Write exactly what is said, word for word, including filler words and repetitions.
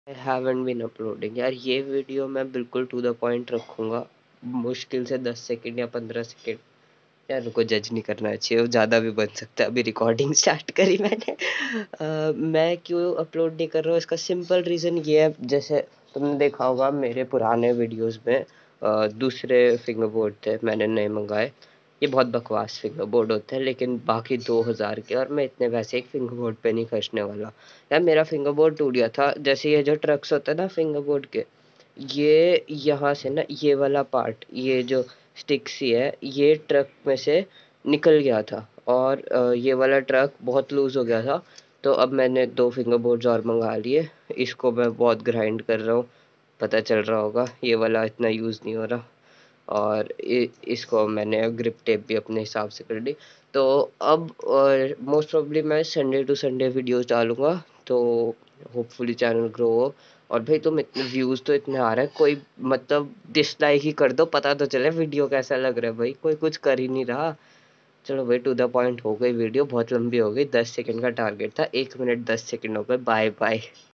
I haven't been uploading यार, ये video मैं बिल्कुल टू द पॉइंट रखूंगा। मुश्किल से दस सेकंड या पंद्रह सेकंड। यार रुको, जज नहीं करना चाहिए, वो ज़्यादा भी बन सकता है। अभी रिकॉर्डिंग स्टार्ट करी मैंने। अ, मैं क्यों अपलोड नहीं कर रहा हूँ, इसका सिंपल रीज़न ये है। जैसे तुमने देखा होगा मेरे पुराने वीडियोस में अ, दूसरे फिंगर बोर्ड थे, मैंने नए मंगाए। ये बहुत बकवास फिंगर बोर्ड होते हैं, लेकिन बाकी दो हज़ार के, और मैं इतने पैसे एक फिंगर बोर्ड पे नहीं खर्चने वाला। यार मेरा फिंगर बोर्ड टूट गया था। जैसे ये जो ट्रक्स होते हैं ना फिंगर बोर्ड के, ये यहाँ से ना, ये वाला पार्ट, ये जो स्टिक सी है, ये ट्रक में से निकल गया था। और अ, ये वाला ट्रक बहुत लूज़ हो गया था। तो अब मैंने दो फिंगर बोर्ड्स और मंगा लिए। इसको मैं बहुत ग्राइंड कर रहा हूँ। पता चल रहा होगा, ये वाला इतना यूज़ नहीं हो रहा। और इ, इसको मैंने ग्रिप टेप भी अपने हिसाब से कर ली। तो अब मोस्ट प्रोबेबली मैं संडे टू संडे वीडियोस डालूंगा। तो होपफुली चैनल ग्रो हो। और भाई तुम इतने व्यूज़ तो इतने आ रहे हैं, कोई मतलब डिसलाइक ही कर दो, पता तो चले वीडियो कैसा लग रहा है। भाई कोई कुछ कर ही नहीं रहा। चलो भाई, टू द पॉइंट हो गई वीडियो, बहुत लंबी हो गई। दस सेकंड का टारगेट था, एक मिनट दस सेकंड हो गए। Bye bye.